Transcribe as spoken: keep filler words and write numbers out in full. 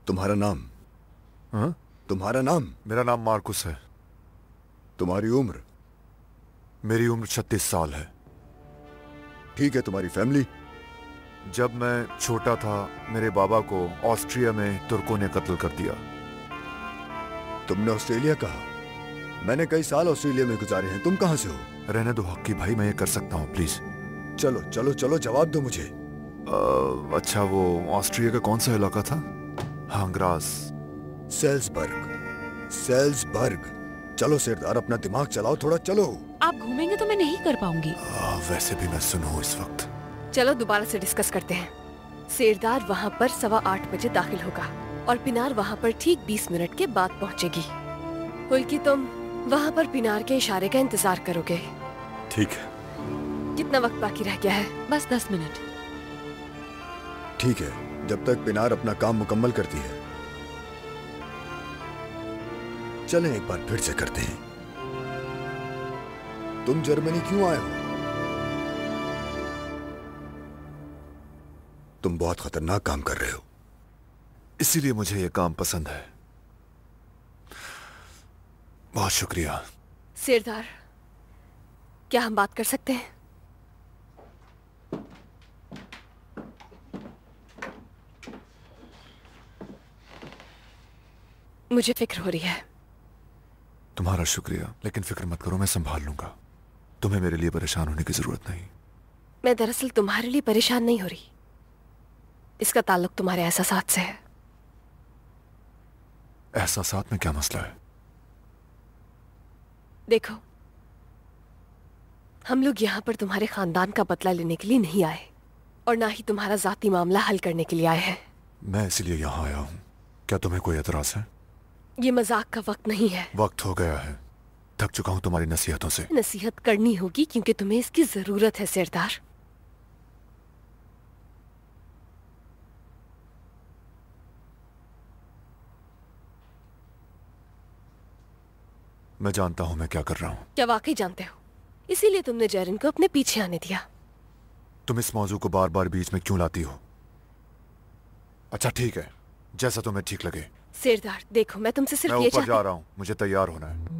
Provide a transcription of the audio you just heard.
तुम्हारा नाम? हाँ? तुम्हारा नाम? मेरा नाम मार्कुस है। तुम्हारी उम्र? मेरी उम्र छत्तीस साल है। ठीक है, तुम्हारी फैमिली? जब मैं छोटा था मेरे बाबा को ऑस्ट्रिया में तुर्कों ने कत्ल कर दिया। तुमने ऑस्ट्रेलिया कहा? मैंने कई साल ऑस्ट्रेलिया में गुजारे हैं। तुम कहां से हो? रहने दो हक्की भाई, मैं ये कर सकता हूँ प्लीज। चलो चलो चलो, जवाब दो मुझे। आ, अच्छा, वो ऑस्ट्रिया का कौन सा इलाका था? हाँ, ग्रास। सेल्सबर्ग। सेल्सबर्ग। चलो सरदार, अपना दिमाग चलाओ थोड़ा, चलो। आप घूमेंगे तो मैं नहीं कर पाऊंगी। आ, वैसे भी मैं सुनूं इस वक्त। चलो दोबारा से डिस्कस करते हैं। सेरदार वहाँ पर सवा आठ बजे दाखिल होगा और पिनार वहाँ पर ठीक बीस मिनट के बाद पहुँचेगी। हुल्की, तुम वहाँ पर पिनार के इशारे का इंतजार करोगे। ठीक है। कितना वक्त बाकी रह गया है? बस दस मिनट। ठीक है, जब तक पिनार अपना काम मुकम्मल करती है। चलें एक बार फिर से करते हैं। तुम जर्मनी क्यों आए हो? तुम बहुत खतरनाक काम कर रहे हो। इसीलिए मुझे यह काम पसंद है। बहुत शुक्रिया। सेरदार, क्या हम बात कर सकते हैं? मुझे फिक्र हो रही है। तुम्हारा शुक्रिया, लेकिन फिक्र मत करो, मैं संभाल लूंगा। तुम्हें मेरे लिए परेशान होने की जरूरत नहीं। मैं दरअसल तुम्हारे लिए परेशान नहीं हो रही। इसका ताल्लुक तुम्हारे एहसासात से है। एहसासात में क्या मसला है? देखो, हम लोग यहाँ पर तुम्हारे खानदान का बदला लेने के लिए नहीं आए और ना ही तुम्हारा जाती मामला हल करने के लिए आए हैं। मैं इसलिए यहाँ आया हूँ। क्या तुम्हें कोई एतराज है? ये मजाक का वक्त नहीं है। वक्त हो गया है। थक चुका हूँ तुम्हारी नसीहतों से। नसीहत करनी होगी क्योंकि तुम्हें इसकी जरूरत है सरदार। मैं जानता हूँ मैं क्या कर रहा हूँ। क्या वाकई जानते हो? इसीलिए तुमने जैरिन को अपने पीछे आने दिया। तुम इस मौजू को बार बार बीच में क्यों लाती हो? अच्छा ठीक है, जैसा तुम्हें ठीक लगे। सरदार देखो, मैं तुमसे सिर्फ मैं ये ऊपर चाहती... जा रहा हूँ, मुझे तैयार होना है।